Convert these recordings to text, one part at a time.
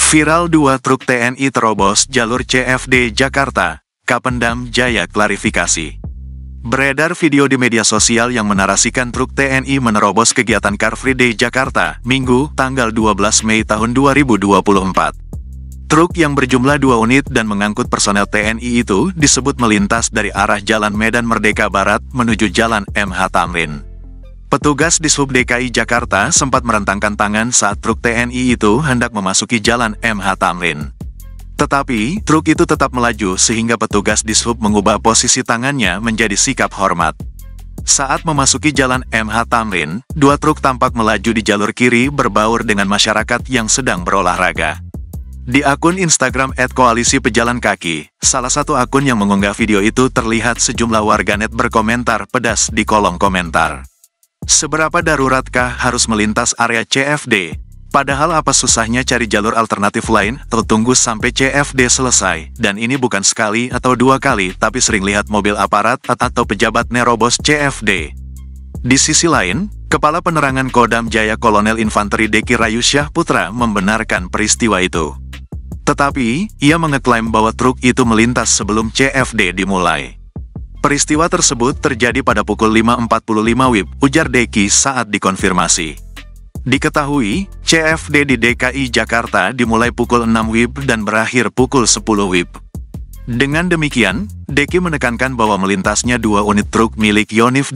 Viral dua truk TNI terobos jalur CFD Jakarta, Kapendam Jaya klarifikasi. Beredar video di media sosial yang menarasikan truk TNI menerobos kegiatan Car Free Day Jakarta, Minggu, tanggal 12 Mei tahun 2024. Truk yang berjumlah 2 unit dan mengangkut personel TNI itu disebut melintas dari arah Jalan Medan Merdeka Barat menuju Jalan MH Tamrin. Petugas Dishub DKI Jakarta sempat merentangkan tangan saat truk TNI itu hendak memasuki Jalan MH Tamrin. Tetapi, truk itu tetap melaju sehingga petugas Dishub mengubah posisi tangannya menjadi sikap hormat. Saat memasuki Jalan MH Tamrin, dua truk tampak melaju di jalur kiri berbaur dengan masyarakat yang sedang berolahraga. Di akun Instagram @koalisi pejalan kaki, salah satu akun yang mengunggah video itu terlihat sejumlah warganet berkomentar pedas di kolom komentar. Seberapa daruratkah harus melintas area CFD? Padahal apa susahnya cari jalur alternatif lain atau tunggu sampai CFD selesai? Dan ini bukan sekali atau dua kali, tapi sering lihat mobil aparat atau pejabat nerobos CFD. Di sisi lain, Kepala Penerangan Kodam Jaya Kolonel Infanteri Deki Rayusyah Putra membenarkan peristiwa itu. Tetapi, ia mengeklaim bahwa truk itu melintas sebelum CFD dimulai. Peristiwa tersebut terjadi pada pukul 5.45 WIB, ujar Deki saat dikonfirmasi. Diketahui, CFD di DKI Jakarta dimulai pukul 6 WIB dan berakhir pukul 10 WIB. Dengan demikian, Deki menekankan bahwa melintasnya dua unit truk milik Yonif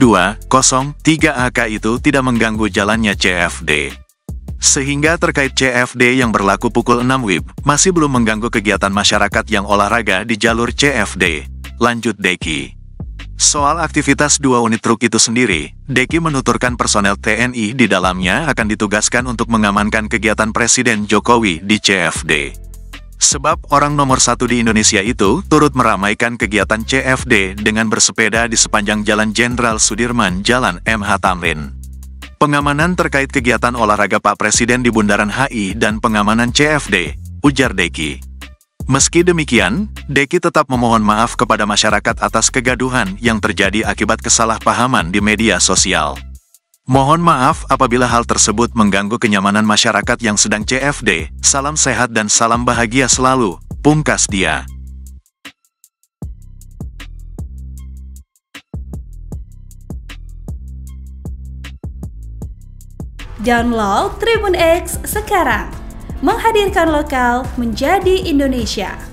203AK itu tidak mengganggu jalannya CFD. Sehingga terkait CFD yang berlaku pukul 6 WIB, masih belum mengganggu kegiatan masyarakat yang olahraga di jalur CFD. Lanjut Deki. Soal aktivitas dua unit truk itu sendiri, Deki menuturkan personel TNI di dalamnya akan ditugaskan untuk mengamankan kegiatan Presiden Jokowi di CFD. Sebab orang nomor satu di Indonesia itu turut meramaikan kegiatan CFD dengan bersepeda di sepanjang Jalan Jenderal Sudirman, Jalan MH Tamrin. Pengamanan terkait kegiatan olahraga Pak Presiden di Bundaran HI dan pengamanan CFD, ujar Deki. Meski demikian, Deki tetap memohon maaf kepada masyarakat atas kegaduhan yang terjadi akibat kesalahpahaman di media sosial. Mohon maaf apabila hal tersebut mengganggu kenyamanan masyarakat yang sedang CFD. Salam sehat dan salam bahagia selalu, pungkas dia. Download Tribun X sekarang. Menghadirkan lokal menjadi Indonesia.